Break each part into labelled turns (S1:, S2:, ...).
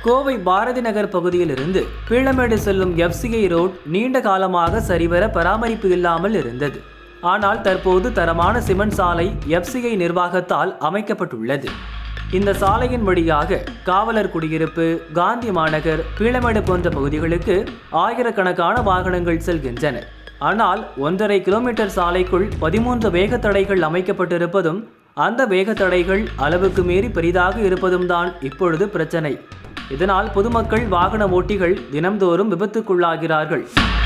S1: கோவை பாரதி நகர் பகுதியிலிருந்து பீளமேடு செல்லும் FCI road நீண்ட காலமாக சரிவர பராமரிப்பு இல்லாமல் இருந்தது. ஆனால் தற்போது தரமான சிமெண்ட் சாலை FCI நிர்வாகத்தால் அமைக்கப்பட்டுள்ளது. இந்த சாலையின் வழியாக காவலர் குடியிருப்பு, காந்தி மாநகர், பீளமேடு போன்ற பகுதிகளுக்கு ஆயிரக்கணக்கான வாகனங்கள் செல்கின்றன. ஆனால் 1.5 கிலோமீட்டர் சாலைக்குள் 13 வேக தடைகள் அமைக்கப்பட்டிருப்பதும் அந்த வேக தடைகள் அளவுக்கு மீறி பெரிதாக இருப்பதும் தான் இப்பொழுது பிரச்சனை. இதனால் பொதுமக்கள், வாகன ஓட்டிகள் தினம்தோறும் விபத்துக்குள்ளாகிறார்கள்.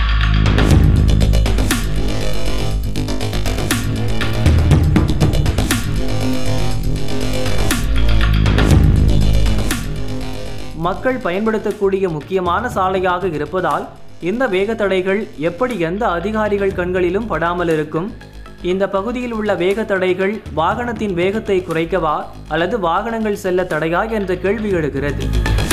S1: மக்கள் பயன்படுத்தக்கூடிய முக்கியமான சாலையாக இருப்பதால் இந்த வேக தடைகள் எப்படி எந்த அதிகாரிகள் கண்களிலும் படாமல் இருக்கும்? இந்த பகுதியில் உள்ள வேக தடைகள் வாகனத்தின் வேகத்தை குறைக்கவா அல்லது வாகனங்கள் செல்ல தடையா என்ற கேள்வி எழுகிறது.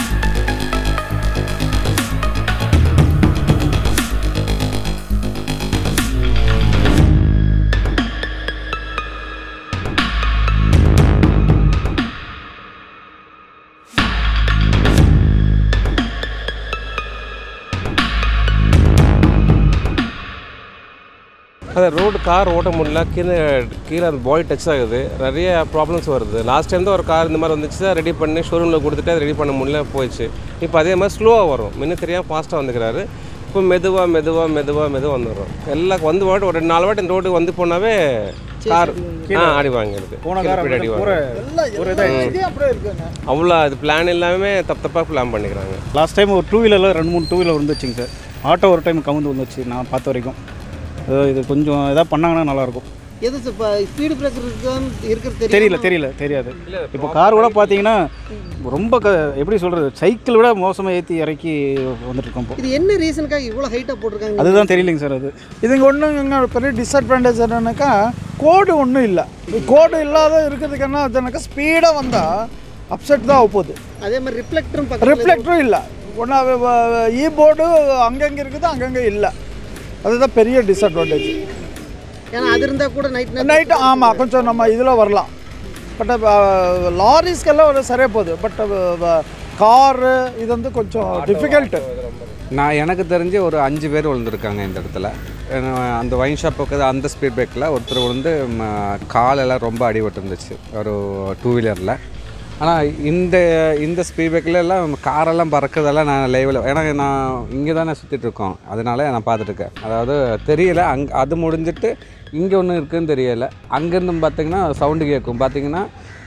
S2: அந்த ரோடு கார் ஓட்ட முடியல, கீழே அந்த பாடி டச் ஆகுது, நிறைய ப்ராப்ளம்ஸ் வருது. லாஸ்ட் டைம் தான் ஒரு கார் இந்த மாதிரி வந்துச்சு, ரெடி பண்ணி ஷோரூமில் கொடுத்துட்டு அதை ரெடி பண்ண முடியல, போயிடுச்சு. இப்போ அதே மாதிரி ஸ்லோவாக வரும், முன்ன தெரியாமல் ஃபாஸ்ட்டாக வந்துக்கிறாரு. இப்போ மெதுவாக வந்துடும். எல்லாம் வந்து வாட்டி ஒரு 4 வாட்டி இந்த ரோடு வந்து போனாவே கார் ஆடி வாங்கிடுது, அடி வாங்க. அவ்வளோ அது பிளான் எல்லாமே தப்பாக பிளான் பண்ணிக்கிறாங்க.
S3: லாஸ்ட் டைம் ஒரு 2 வீலரில் 2-3 2 வீலர் வந்துச்சுங்க சார். ஆட்டோ ஒரு டைம் கவுந்து வந்துச்சு நான் பார்த்த வரைக்கும். இது கொஞ்சம் எதாவது பண்ணாங்கன்னா நல்லாயிருக்கும்.
S4: எது இப்போ ஸ்பீடு பிரேக்கர் இருக்கிறது
S3: தெரியாது. இப்போ கார் கூட பார்த்தீங்கன்னா ரொம்ப எப்படி சொல்கிறது, சைக்கிள் விட மோசமாக ஏற்றி இறக்கி வந்துட்டுருக்கோம்.
S4: இது என்ன ரீசனுக்காக இவ்வளோ ஹைட்டாக போட்டிருக்காங்க
S3: அதுதான் தெரியலைங்க சார். அது இதுங்க ஒன்றுங்க பெரிய டிஸ்அட்வான்டேஜ் என்னன்னாக்கா, கோடு ஒன்றும் இல்லை. கோடு இல்லாத இருக்கிறதுக்கு என்ன ஆச்சுனாக்கா, ஸ்பீடாக வந்தால் அப்செட் தான் ஆகப்போகுது.
S4: அதே மாதிரி
S3: ரிஃப்ளெக்டரும் இல்லை. ஒன்றா போர்டு அங்கங்கே இருக்குது, அங்கங்கே இல்லை. அதுதான் பெரிய டிஸ்அட்வான்டேஜ்.
S4: ஏன்னா அது இருந்தால் கூட
S3: நைட்டு ஆமாம் கொஞ்சம் நம்ம இதில் வரலாம். பட் லாரிஸ்க்கெல்லாம் ஒரு சரியாக போகுது. பட் காரு இது வந்து கொஞ்சம் டிஃபிகல்ட்டு.
S5: எனக்கு தெரிஞ்சு ஒரு 5 பேர் விழுந்திருக்காங்க இந்த இடத்துல. அந்த ஒயின் ஷாப் பக்கத்தில் அந்த ஸ்பீட் பிரேக்கில் ஒருத்தர் விழுந்து காலெல்லாம் ரொம்ப அடிபட்டு இருந்துச்சு, ஒரு 2 வீலரில். ஆனால் இந்த ஸ்பீட் பிரேக்கில் எல்லாம் காரெல்லாம் பறக்கிறதெல்லாம் நான் லைவில், ஏன்னா நான் இங்கே தானே சுற்றிட்டுருக்கோம், அதனால நான் பார்த்துட்ருக்கேன். அதாவது தெரியலை, அது முடிஞ்சிட்டு இங்கே ஒன்று இருக்குதுன்னு தெரியலை. அங்கேருந்து பார்த்திங்கன்னா சவுண்டு கேட்கும், பார்த்திங்கன்னா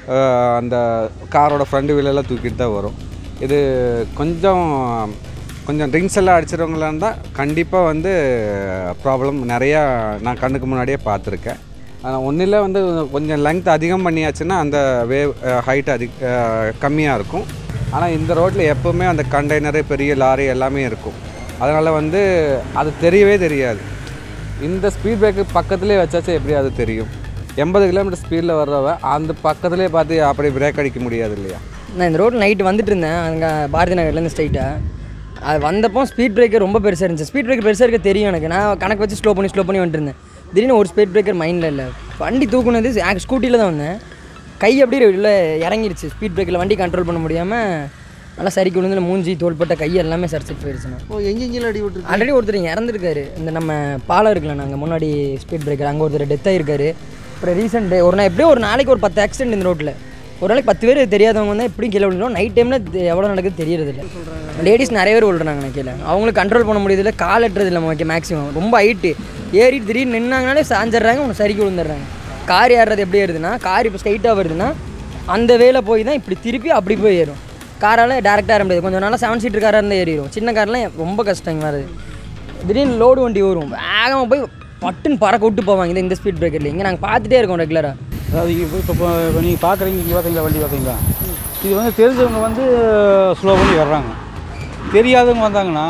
S5: அந்த காரோட ஃப்ரண்ட் வீலெல்லாம் தூக்கிட்டு தான் வரும். இது கொஞ்சம் ட்ரிங்க்ஸ் எல்லாம் அடிச்சிடவங்களா இருந்தால் கண்டிப்பாக வந்து ப்ராப்ளம் நிறையா நான் கண்ணுக்கு முன்னாடியே பார்த்துருக்கேன். ஒன்றில் வந்து கொஞ்சம் லெங்த் அதிகம் பண்ணியாச்சுன்னா அந்த வேவ் ஹைட் கம்மியாக இருக்கும். ஆனால் இந்த ரோட்டில் எப்போவுமே அந்த கண்டெய்னரு, பெரிய லாரி எல்லாமே இருக்கும். அதனால் வந்து அது தெரியவே தெரியாது. இந்த ஸ்பீட் பிரேக்கு பக்கத்துலேயே வச்சாச்சும் எப்படி அது தெரியும்? 80 கிலோமீட்டர் ஸ்பீடில் வர்றவ அந்த பக்கத்துலேயே பார்த்து அப்படி பிரேக் அடிக்க முடியாது இல்லையா?
S6: நான் இந்த ரோட்டில் நைட்டு வந்துட்டு இருந்தேன், அங்கே பாரதி நகர்லேருந்து ஸ்ட்ரைட்டாக. அது வந்தப்போ ஸ்பீட் பிரேக்கர் ரொம்ப பெருசாக இருந்துச்சு. ஸ்பீட் பிரேக்கர் பெருசாக இருக்க தெரியும் எனக்கு. நான் கணக்கு வச்சு ஸ்லோ பண்ணி வந்துட்டு இருந்தேன். திடீர்னு ஒரு ஸ்பீட் பிரேக்கர் மைண்டில் இல்லை. வண்டி தூக்குனது ஸ்கூட்டியில் தான் வந்தேன். கை அப்படியே இல்லை இறங்கிடுச்சு. ஸ்பீட் பிரேக்கில் வண்டி கண்ட்ரோல் பண்ண முடியாமல் நல்லா சரிக்கு விழுந்து மூஞ்சி, தோள்பட்ட, கை எல்லாமே சரிச்சிட்டு போயிடுச்சுண்ணா.
S4: எங்கெங்கெல்லாம் அடி விட்டு
S6: ஆல்ரெடி ஒருத்தர் இறந்துருக்காரு. இந்த நம்ம பாலம் இருக்குல்ல, நாங்கள் முன்னாடி ஸ்பீட் பிரேக்கர், அங்கே ஒருத்தர் டெத் ஆகிருக்காரு. அப்புறம் ரீசெண்ட் ஒரு நாள் எப்படியும் ஒரு நாளைக்கு ஒரு 10 ஆக்சிடென்ட் இந்த ரோட்டில். ஒரு நாளைக்கு 10 பேர் தெரியாதவங்க வந்து எப்படி கீழே விழுந்தோம். நைட் டைமில் எவ்வளோ நடக்குது தெரியறதில்லை. லேடிஸ் நிறைய பேர் விழுறாங்க கீழே. அவங்களுக்கு கண்ட்ரோல் பண்ண முடியறதில்ல, கால் எட்டுறது இல்லை ஓகே. மேக்ஸிமம் ரொம்ப ஹைட்டு ஏறிட்டு திடீர்னு நின்னாங்கனாலே சாஞ்சிட்றாங்க, ஒன்று சரிக்கு விழுந்துடுறாங்க. கார் ஏறுறது எப்படி ஏறுதுன்னா, கார் இப்போ ஸ்ட்ரைட்டாக வருதுன்னா அந்த வேலை போய் தான் இப்படி திருப்பி அப்படி போய் ஏறும். காரால் டேரெக்டாக ஏற முடியாது. கொஞ்சம் நாளாக 7 சீட்டர் காராக இருந்தால் ஏறிடும். சின்ன கார்லாம் ரொம்ப கஷ்டங்க வருது. திடீர்னு லோடு வண்டி வரும், வேகமாக போய் பட்டுன்னு பறக்க விட்டு போவாங்க இந்த ஸ்பீட் பிரேக்கரில். இங்கே நாங்கள் பார்த்துட்டே இருக்கோம் ரெகுலராக.
S3: அதாவது இப்போ நீங்கள் பார்க்குறீங்க, இங்கே பார்த்தீங்களா வண்டி பார்த்தீங்களா, இது வந்து தெரிஞ்சவங்க வந்து ஸ்லோ பண்ணி வர்றாங்க. தெரியாதவங்க வந்தாங்கன்னா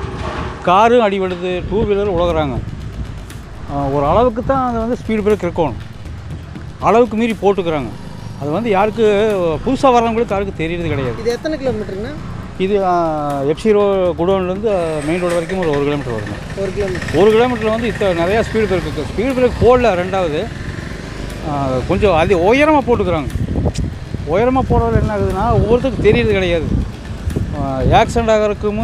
S3: காரும் அடிபடுது, 2 வீலரும் உலகுறாங்க. ஒரு அளவுக்கு தான் அது வந்து ஸ்பீட் பிரேக் இருக்கணும், அளவுக்கு மீறி போட்டுக்கிறாங்க. அது வந்து யாருக்கு புதுசாக வர்றவங்களுக்கு யாருக்கும் தெரியறது கிடையாது.
S4: இது எத்தனை கிலோமீட்டருங்கண்ணா?
S3: இது FCI குடோன்லேருந்து மெயின் ரோடு வரைக்கும் ஒரு 1 கிலோமீட்டர் வருங்க.
S4: 1
S3: கிலோமீட்டரில் வந்து நிறையா ஸ்பீடு பிரேக் இருக்குது. ஸ்பீடு பிரேக் போடல. ரெண்டாவது கொஞ்சம் அது உயரமாக போட்டுக்கிறாங்க. உயரமாக போடுறது என்ன ஆகுதுன்னா ஒவ்வொருத்தருக்கு தெரியறது கிடையாது. ஆக்சிடெண்ட் ஆகிறதுக்கும்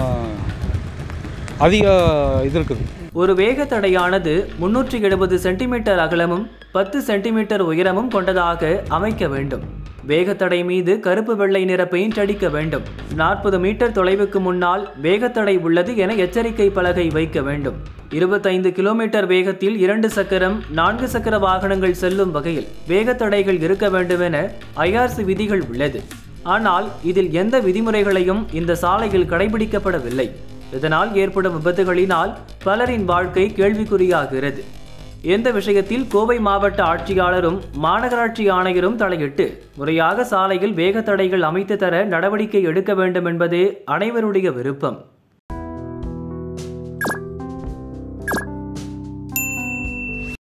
S3: அதிக இது இருக்குது.
S1: ஒரு வேகத்தடையானது 370 சென்டிமீட்டர் அகலமும் 10 சென்டிமீட்டர் உயரமும் கொண்டதாக அமைக்க வேண்டும். வேகத்தடை மீது கருப்பு வெள்ளை நிற பெயிண்ட் அடிக்க வேண்டும். 40 மீட்டர் தொலைவுக்கு முன்னால் வேகத்தடை உள்ளது என எச்சரிக்கை பலகை வைக்க வேண்டும். 25 கிலோமீட்டர் வேகத்தில் 2 சக்கரம் 4 சக்கர வாகனங்கள் செல்லும் வகையில் வேகத்தடைகள் இருக்க வேண்டும் என IRC விதிகள் உள்ளது. ஆனால் இதில் எந்த விதிமுறைகளையும் இந்த சாலையில் கடைபிடிக்கப்படவில்லை. இதனால் ஏற்படும் விபத்துகளினால் பலரின் வாழ்க்கை கேள்விக்குறியாகிறது. எந்த விஷயத்தில் கோவை மாவட்ட ஆட்சியாளரும் மாநகராட்சி ஆணையரும் தலையிட்டு முறையாக சாலையில் வேகத்தடைகள் அமைத்து தர நடவடிக்கை எடுக்க வேண்டும் என்பதே அனைவருடைய விருப்பம்.